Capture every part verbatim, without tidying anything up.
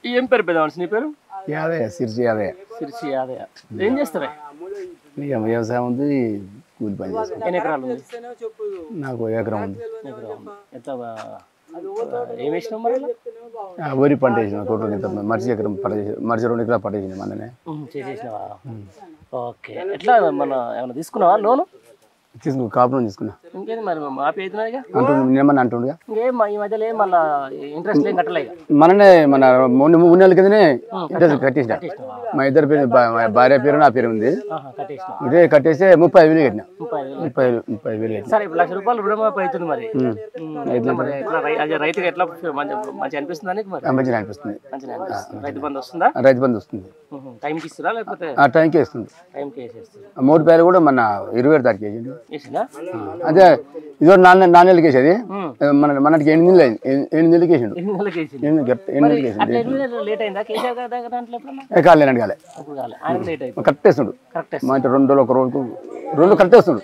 ఏం పేరు పెద్దవాడు నీ పేరు? యాదయ్య, సిరిసి యాదయ్య. సిరిసి యాదయ్య. ఏం చేస్తావే? ఇక వ్యవసాయం ఉంది, కూలి పని చేస్తాను. ఎన్ని ఎకరాలు ఉంది? నాకు ఎకరం ఉంది. ఎకరం. ఎట్లా ఏం వేసినావు మరి? వరి పంట వేసిన కొట్టు ఇంత మర్చి ఎకరం పంట చేసి మర్చి రెండు ఎకరాలు పంట చేసిన మననే చేసేసినావా? ఓకే. ఎట్లా మన ఏమైనా తీసుకున్నావా లోను? తీసుకు కాపురం తీసుకున్నా. ఇంకేంది మరి మాపి అవుతున్నా ఇక అంటుండు నిన్న అంటుండగా ఇంకేం ఈ మధ్యలో ఏం మళ్ళీ ఇంట్రెస్ట్ ఏం కట్టలే ఇక మననే మన మూడు మూడు నెలల కిందనే ఇంట్రెస్ట్ కట్టేసిన. మా ఇద్దరు పేరు మా భార్య పేరు నా పేరు ఉంది. ఇదే కట్టేస్తే ముప్పై వేలు కట్టిన. ముప్పై వేలు ముప్పై వేలు కట్టిన. సరే ఇప్పుడు లక్ష రూపాయలు రుణమాఫీ అవుతుంది మరి. మరి ఎట్లా రైతుకి ఎట్లా మంచి అనిపిస్తుంది అని మరి? మంచిగా అనిపిస్తుంది. మంచిగా అనిపిస్తుంది. రైతు బంధు వస్తుందా? రైతు బంధు వస్తుంది. టైంకి ఇస్తుందా లేకపోతే? ఆ టైంకి వేస్తుంది. టైంకి వేసేస్తుంది. మూడు పేరు కూడా మన ఇరవై ఏడు తారీఖు వేసిండు. వేసిందా? అదే ఇదో నాలుగు నాలుగు నెలలకి వేసేది మన మనకి ఎనిమిది నెలలు అయింది. ఎనిమిది నెలలకి వేసిండు. ఎనిమిది నెలలకి వేసిండు. ఎనిమిది నెలలకి వేసిండు. లేట్ అయిందా కేసీఆర్ గారి దాంట్లో ఎప్పుడన్నా? కాలేనండి కాలే కరెక్ట్ వేస్తుండు. మా ఇంటి రెండు రోజులు ఒక రోజుకు రెండు కరెక్ట్ వేస్తుండు.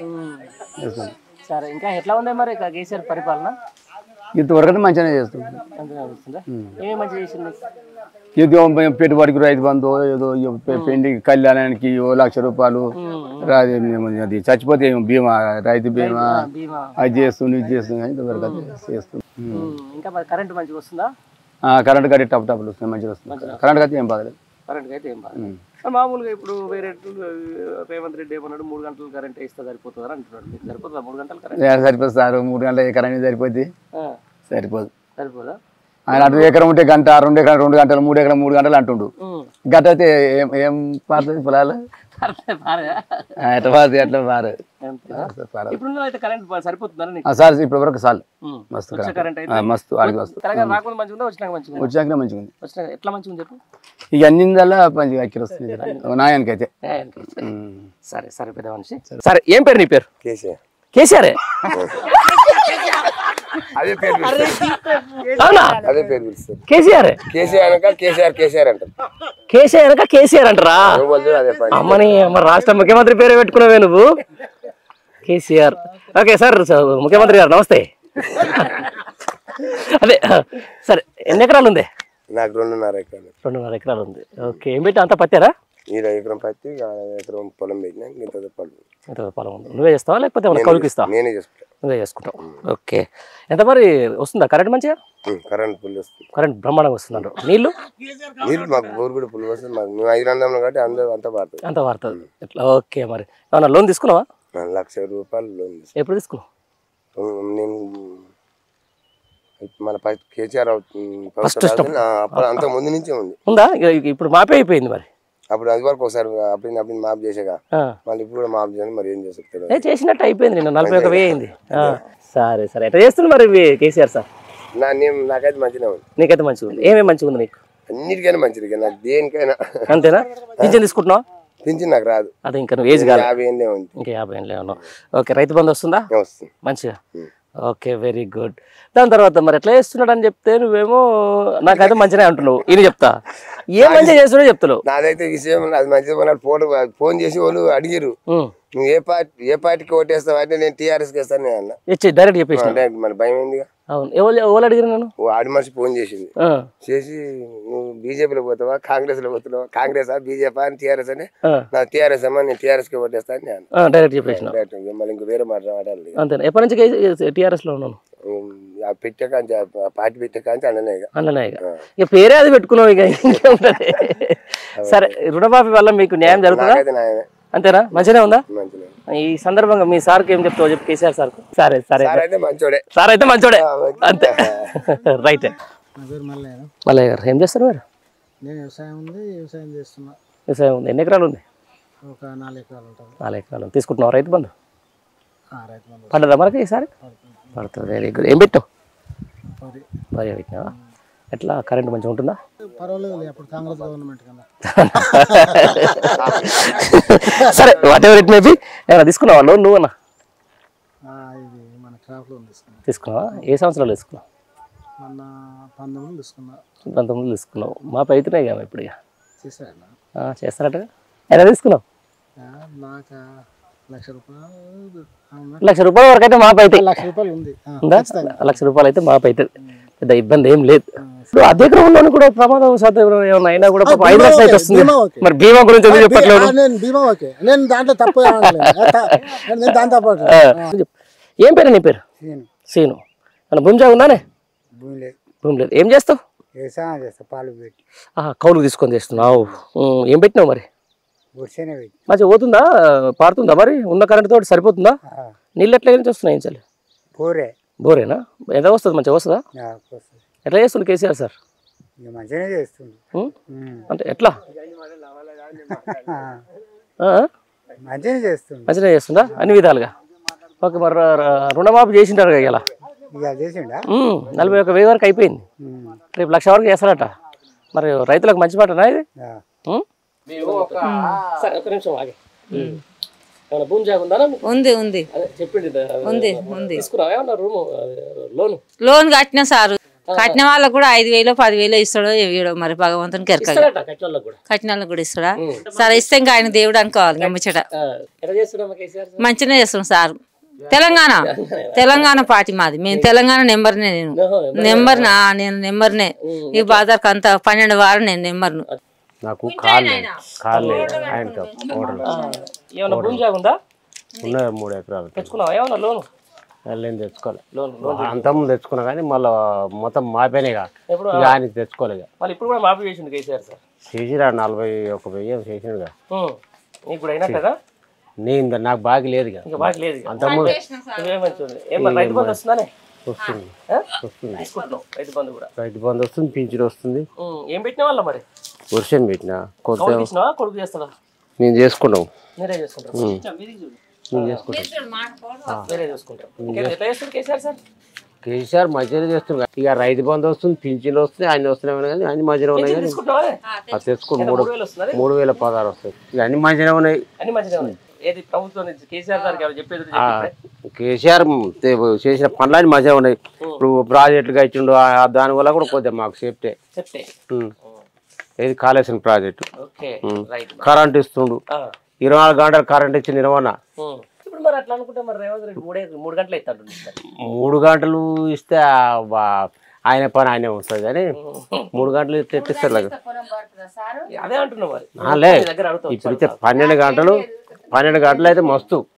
సరే ఇంకా ఎట్లా ఉంది మరి కేసీఆర్ పరిపాలన? ఇంతవరకు మంచిగానే చేస్తుంది. ఏమేమి మంచిగా చేసింది? ఏదో పెట్టుబడికి రైతు బంధు ఏదో పెండి కళ్యాణానికి ఓ లక్ష రూపాయలు అది చచ్చిపోతే బీమా రైతు బీమా అది చేస్తుంది ఇది చేస్తుంది కానీ ఇంతవరకు అది చేస్తుంది. ఇంకా మరి కరెంట్ మంచిగా వస్తుందా? కరెంట్ కట్టి టప్ టప్లు వస్తుంది, మంచిగా వస్తుంది. కరెంట్ కట్టి ఏం బాగలేదు. కరెంట్ అయితే ఏం బాగలేదు. మామూలుగా ఇప్పుడు వేరే రేవంత్ రెడ్డి ఏమన్నాడు మూడు గంటలు కరెంట్ ఇస్తే సరిపోతుంది అంటున్నాడు. మీకు సరిపోతుందా మూడు గంటలు కరెంట్? సరిపోతుంది సార్, మూడు గంటల కరెంట్ సరిపోద్ది. సరిపోదు. సరిపోదా? ఆయన అటు ఎకరం ఉంటే గంట, రెండు ఎకరం రెండు గంటలు, మూడు ఎకరం మూడు గంటలు అంటుండు. గంట అయితే ఏం ఏం పారుతుంది పొలాలు? ఎట్లా పారుతుంది? ఎట్లా పారు సార్ ఇప్పటి వరకు సార్ మస్తు మస్తు ఆడికి వస్తుంది. వచ్చాక మంచిగా ఉంది. ఎట్లా మంచిగా ఉంది చెప్పు. ఇక అన్నిందల్లా మంచిగా అక్కర వస్తుంది నాయానికి అయితే. సరే సరే పెద్ద మనిషి. సరే ఏం పేరు నీ పేరు? కేసీఆర్. కేసీఆర్ అదే పేరు అదే పేరు పిలుస్తారు. కేసీఆర్ కేసీఆర్ కేసీఆర్ కేసీఆర్ అంటారు. కేసీఆర్ కేసీఆర్ అంటారా? అమ్మని అమ్మ రాష్ట్ర ముఖ్యమంత్రి పేరు పెట్టుకున్నావే నువ్వు. కేసీఆర్. ఓకే సార్ ముఖ్యమంత్రి గారు నమస్తే. అదే సరే ఎన్ని ఎకరాలు ఉంది? నాకు రెండున్నర ఎకరాలు. రెండున్నర ఎకరాలు ఉంది. ఓకే ఏం పెట్టి అంతా పత్తారా? ఈడ ఎకరం పత్తి ఎకరం పొలం పెట్టినా ఇంత పొలం. ఇంత పొలం ఉంది. నువ్వే చేస్తావా లేకపోతే కౌలుకి ఇస్తావా? నేనే చేసుకుంటా. నువ్వే చేసుకుంటావు. ఓకే ఎంత మరి వస్తుందా కరెంట్ మంచిగా? కరెంట్ ఫుల్ వస్తుంది. కరెంట్ బ్రహ్మాండంగా వస్తుందంట. నీళ్ళు నీళ్ళు మాకు బోర్ కూడా ఫుల్ వస్తుంది. మాకు మేము ఐదు వందలు కాబట్టి అందరూ అంతా వాడుతుంది. అంతా వాడుతుంది. ఎట్లా? ఓకే మరి ఏమన్నా లోన్ తీసుకున్నావా? లక్ష రూపాయలు లోన్ తీసుకున్నా. ఎప్పుడు తీసుకున్నావు? నేను మన కేసీఆర్ అంత ముందు నుంచే ఉంది. ఉందా? ఇప్పుడు మాపే అయిపోయింది మరి. అప్పుడు అది వరకు ఒకసారి అప్పుడు అప్పుడు మాఫ్ చేసాగా మళ్ళీ ఇప్పుడు కూడా మాఫ్ చేయాలి. మరి ఏం చేస్తారు? చేసినట్టు అయిపోయింది. నేను నలభై ఒక వెయ్యి అయింది. సరే సరే ఎట్లా చేస్తుంది మరి కేసీఆర్ సార్? నా నేను నాకైతే మంచిగా ఉంది. నీకైతే మంచిగా ఉంది. ఏమేమి మంచిగా ఉంది నీకు? అన్నిటికైనా మంచిది. నాకు దేనికైనా అంతేనా? పింఛన్ తీసుకుంటున్నావా? పింఛన్ నాకు రాదు. అదే ఇంకా నువ్వు ఏజ్ కాదు. యాభై ఏళ్ళే ఉంది. ఇంకా యాభై ఏళ్ళే ఉన్నావు. ఓకే రైతు బంధు వస్తుందా? వస్తుంది మంచిగా. Okay very good. దాని తర్వాత మరి ఎట్లా చేస్తున్నాడు అని చెప్తే నువ్వేమో నాకైతే మంచిగా అంటున్నావు. ఇది చెప్తా ఏం మంచిగా చేస్తున్నావు చెప్తున్నావు. నాదైతే విషయం అది మంచిగా ఫోటో ఫోన్ చేసి వాళ్ళు అడిగారు నువ్వు ఏ పార్టీ ఏ పార్టీకి ఓటేస్తావు అంటే నేను టీఆర్ఎస్ కి వేస్తాను అన్న. డైరెక్ట్ చెప్పేసి మరి భయం ఏంది? అవును ఎవరు ఎవరు అడిగారు? నేను ఆడి మనిషి ఫోన్ చేసింది. చేసి నువ్వు బీజేపీలో పోతావా కాంగ్రెస్ లో పోతున్నావా? కాంగ్రెస్ బీజేపీ అని టీఆర్ఎస్ అని నా టీఆర్ఎస్ అమ్మా నేను టీఆర్ఎస్ కి ఓటేస్తాను నేను డైరెక్ట్ చెప్పేసిన. మళ్ళీ ఇంకో వేరే మాట మాట్లాడాలి. అంతే ఎప్పటి నుంచి టీఆర్ఎస్ లో ఉన్నాను? పెట్టాక పార్టీ పెట్టాక అన్ననే అన్ననే ఇక పేరే అది పెట్టుకున్నావు. ఇక ఇంకేముంటది. సరే రుణమాఫీ వల్ల మీకు న్యాయం జరుగుతుందా? అంతేనా? మంచిగా ఉందా? ఈ సందర్భంగా మీ సార్కి ఏం చెప్తావు చెప్పు కేసీఆర్ సార్? సరే సరే మంచోడే. సార్ అయితే మంచోడే అంతే. రైట్. మల్లయ్య గారు ఏం చేస్తారు మీరు? నేను వ్యవసాయం ఉంది వ్యవసాయం చేస్తున్నా. వ్యవసాయం ఉంది. ఎన్ని ఎకరాలు ఉంది? ఒక నాలుగు ఎకరాలు ఉంటుంది. నాలుగు ఎకరాలు తీసుకుంటున్నావు రైతు బంధు? పడ్డదా మనకి ఈసారి? పడుతుంది. Very good. ఏం పెట్టావు? వరి పెట్టినావా? ఎట్లా కరెంట్ మంచిగా ఉంటుందా? పర్వాలేదు. అప్పుడు కాంగ్రెస్ గవర్నమెంట్ కన్నా. సరే whatever it may be. ఏమైనా తీసుకున్నావా లోన్ నువ్వన్నా? ఇది మన క్రాప్ లోన్ తీసుకున్నా. తీసుకున్నావా? ఏ సంవత్సరాలు తీసుకున్నావు? మొన్న పంతొమ్మిది తీసుకున్నా. పంతొమ్మిది తీసుకున్నావు. మా పైతున్నాయి కదా ఇప్పుడు. ఇక చేస్తారా? చేస్తారట. ఎలా తీసుకున్నావు? నాకు లక్ష రూపాయలు లక్ష రూపాయల వరకు అయితే మాపు అయితే లక్ష రూపాయలు ఉంది. లక్ష రూపాయలు అయితే మాపు అవుతుంది. పెద్ద ఇబ్బంది ఏం లేదు. ఇప్పుడు అదే క్రమంలో కూడా ప్రమాదం శాతం ఏమైనా అయినా కూడా పాపం ఐదు లక్షలు అయితే వస్తుంది. మరి బీమా గురించి ఎందుకు చెప్పట్లేదు? నేను బీమా ఓకే, నేను దాంట్లో తప్పు నేను దాని తప్ప. ఏం పేరు నీ పేరు? సీను. మన భూమి జాగా ఉందానే? భూమి లేదు. భూమి లేదు. ఏం చేస్తావు? వ్యవసాయం చేస్తా, పాలు పెట్టి. కౌలుకు తీసుకొని చేస్తున్నావు. ఏం పెట్టినావు మరి? మంచిగా పోతుందా, పారుతుందా? మరి ఉన్న కరెంట్ తోటి సరిపోతుందా? నీళ్ళు ఎట్లా నుంచి వస్తున్నాయి? చాలు బోరే. బోరేనా? ఎంత వస్తుంది? మంచిగా వస్తుందా? ఎట్లా చేస్తుంది కేసీఆర్ సార్? మంచిగానే చేస్తుంది. అంటే ఎట్లా? మంచిగానే చేస్తుంది. మంచిగా చేస్తుందా అన్ని విధాలుగా? ఓకే. మరి రుణమాఫీ చేసింటారు కదా ఇలా? చేసిండా? నలభై ఒక్క వెయ్యి వరకు అయిపోయింది. రేపు లక్ష వరకు చేస్తారట. మరి రైతులకు మంచి మాటనా ఇది? భూమి జాగా ఉందా? ఉంది ఉంది చెప్పింది. ఉంది ఉంది. తీసుకున్నావా రూమ్ లోన్? లోన్ కట్టిన సారు, కట్టిన వాళ్ళకు కూడా ఐదు వేలు పదివేలు ఇస్తాడో ఇవ్వడో మరి భగవంతునికి ఎరక. కట్టిన వాళ్ళకి కూడా ఇస్తాడా? సరే ఇస్తే ఇంకా ఆయన దేవుడు అనుకోవాలి. గమ్మచ్చట మంచిగా చేస్తున్నాం సార్. తెలంగాణ తెలంగాణ పార్టీ మాది. మేము తెలంగాణ నెంబర్నే. నేను నెంబర్నా? నేను నెంబర్నే. ఈ బాధకు అంత పన్నెండు వారం నేను నెంబర్ను. నాకు కాళ్ళు కాళ్ళు మూడు ఎకరాలు తెచ్చుకున్నావా లోన్? నేను తెచ్చుకోలే. అంతకుముందు తెచ్చుకున్నా కానీ మళ్ళీ మొత్తం మాపేనేగా ఆయన తెచ్చుకోలేదు. ఇప్పుడు కూడా మాఫీ చేసిండు కేసీఆర్ సార్. చేసిరా నలభై ఒక వెయ్యి చేసినగా. నేను నాకు బాగా లేదు అంతకుముందు. వస్తుంది రైతు బంధు వస్తుంది, పింఛన్ వస్తుంది. ఏం పెట్టిన వాళ్ళ మరి? వర్షం పెట్టినా కొడుకు చేస్తాడా? నేను చేసుకున్నాం. మీరే చేసుకుంటారు? కేసీఆర్ మధ్యలో చేస్తున్నా. ఇక రైతు బంధు వస్తుంది, పింఛన్లు వస్తుంది, అన్ని వస్తున్నాయి కానీ అన్ని మధ్యలో ఉన్నాయి. కానీ తెచ్చుకుని మూడు మూడు వేల పదహారు వస్తాయి. ఇక అన్ని మధ్యలో ఉన్నాయి. కేసీఆర్ చేసిన పనులు మధ్యలో ఉన్నాయి. ఇప్పుడు ప్రాజెక్టులు కట్టిండు, దానివల్ల కూడా కొద్దిగా మాకు సేఫ్టీ. ఏది కాళేశ్వరం ప్రాజెక్టు, కరెంట్ ఇస్తుండు. ఇరవై నాలుగు గంటలు కరెంట్ ఇచ్చి నిర్వహణ. మూడు గంటలు ఇస్తే ఆయన పని ఆయనే వస్తుంది కానీ మూడు గంటలు తెప్పిస్తారు. లే ఇప్పుడైతే పన్నెండు గంటలు పన్నెండు గంటలు అయితే మస్తు.